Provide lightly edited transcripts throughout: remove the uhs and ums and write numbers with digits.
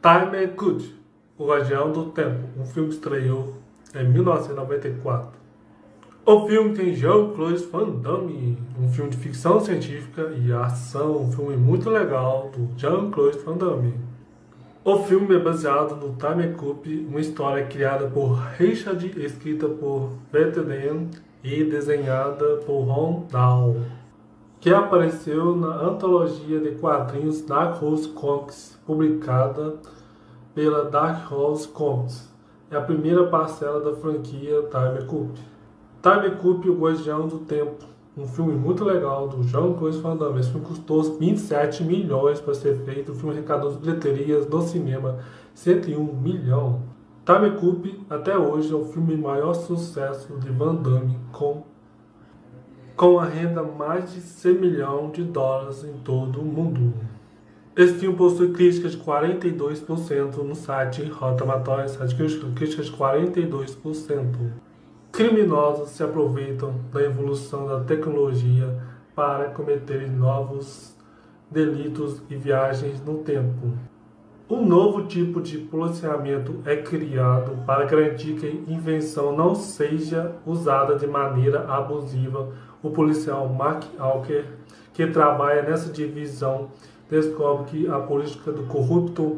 Time Code, O Guardião do Tempo, um filme que estreou em 1994. O filme tem Jean-Claude Van Damme, um filme de ficção científica e ação, um filme muito legal do Jean-Claude Van Damme. O filme é baseado no Time Code, uma história criada por Richard, escrita por Bethlen e desenhada por Ron Dahl, que apareceu na antologia de quadrinhos Dark Horse Comics, publicada pela Dark Horse Comics. É a primeira parcela da franquia Time Code. Time Code, O Guardião do Tempo, um filme muito legal do Jean-Claude Van Damme. Esse filme custou 27 milhões para ser feito. O filme arrecadou bilheterias no cinema 101 milhões. Time Code, até hoje, é o filme maior sucesso de Van Damme, com a renda mais de 100 milhões de dólares em todo o mundo. Esse filme possui críticas de 42% no site Rotten Tomatoes, críticas de 42%. Criminosos se aproveitam da evolução da tecnologia para cometerem novos delitos e viagens no tempo. Um novo tipo de policiamento é criado para garantir que a invenção não seja usada de maneira abusiva. O policial Mark Walker, que trabalha nessa divisão, descobre que a política do corrupto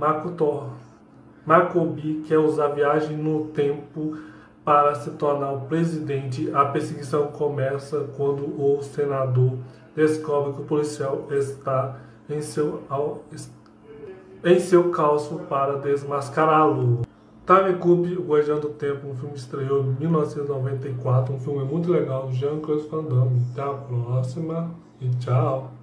Macoby quer usar viagem no tempo para se tornar o presidente. A perseguição começa quando o senador descobre que o policial está em seu calço para desmascará-lo. Time Code, O Guardião do Tempo, um filme que estreou em 1994, um filme muito legal do Jean-Claude Van Damme. Até a próxima e tchau!